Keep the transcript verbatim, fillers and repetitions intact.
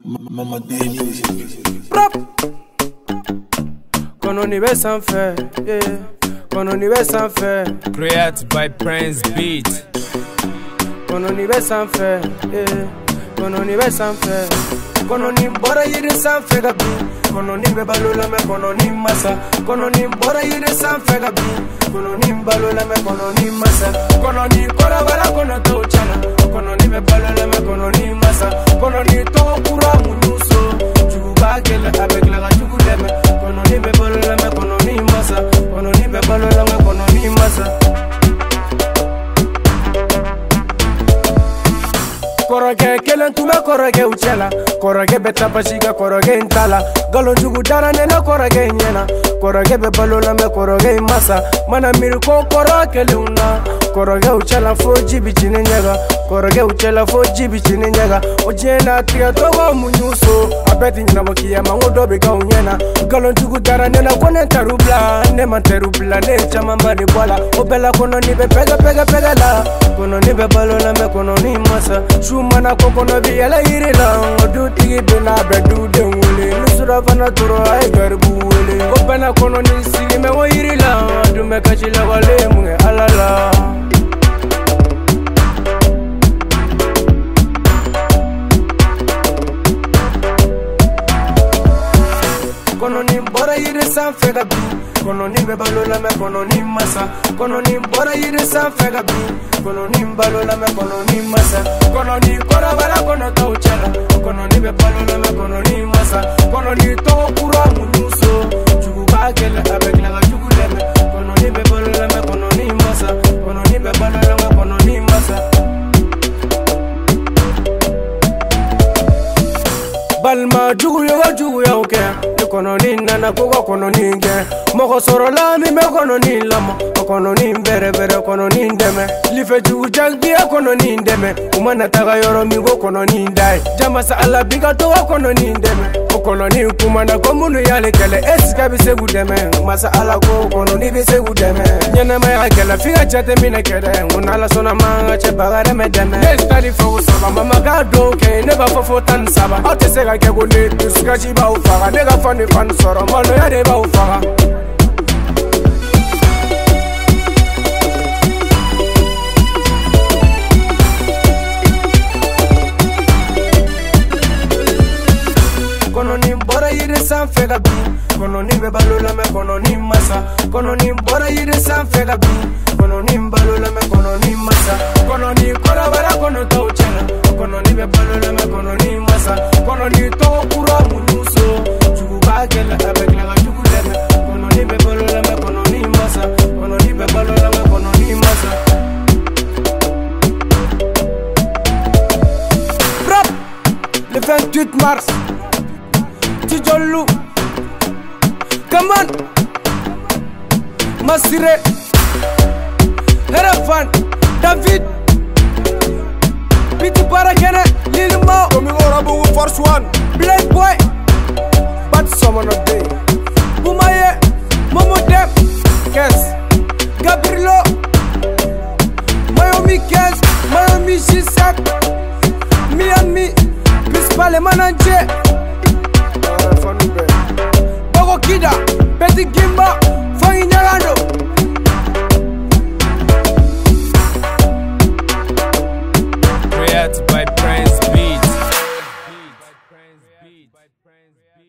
Mama D Music. Qu'on on y va sans faire, yeah. Qu'on on y va sans faire. Created by Prince Beat. Qu'on on y va sans faire, yeah. Qu'on on y va sans faire. Qu'on on y bora yiri sans faire gabi. Qu'on on y be balula me qu'on on y massa. Qu'on on y bora yiri sans faire gabi. Qu'on on y balula me qu'on on y massa. Qu'on on y bora bala qu'on on to chana. Qu'on on y be balula me qu'on on y massa. Qu'on on y to kura munuso. Chuba gele avec la rajugu deme. Qu'on on y be balula me qu'on on y massa. Qu'on on y be balula me qu'on on y massa. Koroge kelen tume koroge uchela. Koroge beta pashiga koroge intala. Galo jugu dara nena koroge nyena. Koroge be balola me koroge masa. Mana mirko koroge leuna. Koroge uchela fo jibi chine nyega. Koroge uchela fo jibi chine nyega. Ojena tiga togo munyuso. Abeti nyina mokia mangodo bega unyena. Galo jugu dara nena kone terubla. Nema terubla ne chama mbadi bola. Obela kono ni be pega pega pega la. Kono ni be balola me kono ni masa. Mana koko no bi ala yiri la odu tigi bina bedu de wule nusura fana turo ay garbu wule o bana kono ni sigi me wo yiri la odu me kachi la wale munge alala kono ni bora yiri san fe gabi kono ni be balola me kono ni masa kono ni bora yiri san fe gabi kono ni balola me kono ni masa kono ni kora bara kono to chela kono ni be balola me kono ni masa kono ni to kura munuso jugu bagel avec la jugu leme kono ni be balola me kono ni masa kono ni be balola me kono ni masa balma jugu yo jugu yo ke kono ni nana kogo kono ni nge moko soro la mi me kono ni lama kono ni bere bere kono ni ndeme life jugu jagbi kono ni ndeme umana taga yoro mi go kono ni ndai jama sa ala biga to kono ni ndeme kono ni kumana komunu yale kele eska bi segu deme masa ala ko kono ni bi segu deme nyana ma ya kele figa jate mina kede unala sona manga che bagare me deme estali fo saba mama ga do ke ne ba fo tan saba o te sega ke go ne tuska ji ba u faga ne ga fani fan soro malo ya de ba u faga kono ni bora yiri san fe gabi kono ni be balola me kono ni masa kono ni bora yiri san fe gabi kono ni balola me kono ni masa kono ni kora bara kono to chela kono ni be balola me kono ni masa kono ni to kura munuso jugu bagel avec la jugu leme kono ni be balola me kono ni masa kono ni be balola me kono ni masa Rap le vingt-huit mars Tijolu, come on, Masire, Herafan, David, Piti Parakene, Lil Mo, coming over with Force One, Black Boy, but someone of day, Bumaye, Momo Dep, Kes, Gabrielo, Miami Kes, Miami Shisak, Miami, Pispale Manager. Bogo Kida, Betty Gimba, Fangi Nyarando. Created by Prince Beat.